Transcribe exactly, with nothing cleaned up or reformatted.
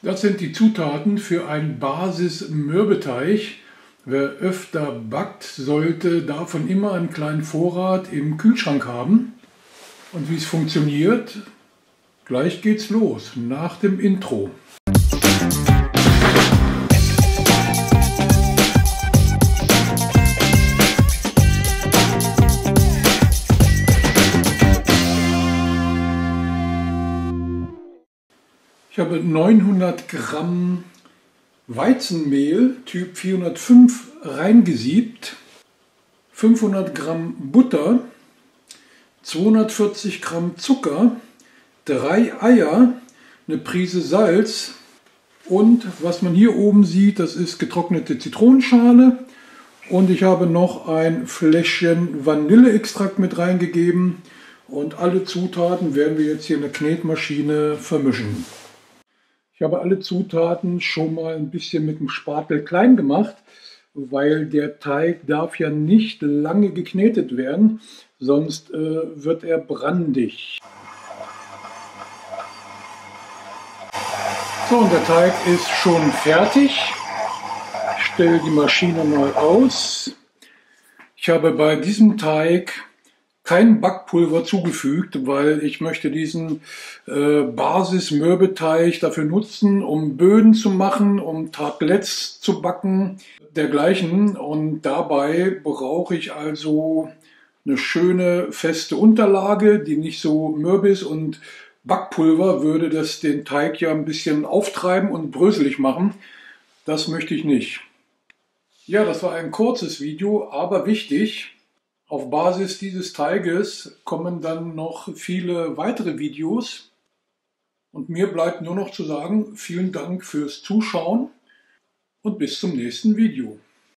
Das sind die Zutaten für einen Basis-Mürbeteig. Wer öfter backt, sollte davon immer einen kleinen Vorrat im Kühlschrank haben. Und wie es funktioniert, gleich geht's los, nach dem Intro. Ich habe neunhundert Gramm Weizenmehl Typ vierhundertfünf reingesiebt, fünfhundert Gramm Butter, zweihundertvierzig Gramm Zucker, drei Eier, eine Prise Salz und was man hier oben sieht, das ist getrocknete Zitronenschale und ich habe noch ein Fläschchen Vanilleextrakt mit reingegeben und alle Zutaten werden wir jetzt hier in der Knetmaschine vermischen. Ich habe alle Zutaten schon mal ein bisschen mit dem Spatel klein gemacht, weil der Teig darf ja nicht lange geknetet werden, sonst äh, wird er brandig. So, und der Teig ist schon fertig. Ich stelle die Maschine mal aus. Ich habe bei diesem Teig kein Backpulver zugefügt, weil ich möchte diesen äh, Basis-Mürbeteig dafür nutzen, um Böden zu machen, um Tartelettes zu backen, dergleichen. Und dabei brauche ich also eine schöne feste Unterlage, die nicht so mürbe ist, und Backpulver würde das den Teig ja ein bisschen auftreiben und bröselig machen. Das möchte ich nicht. Ja, das war ein kurzes Video, aber wichtig. Auf Basis dieses Teiges kommen dann noch viele weitere Videos und mir bleibt nur noch zu sagen, vielen Dank fürs Zuschauen und bis zum nächsten Video.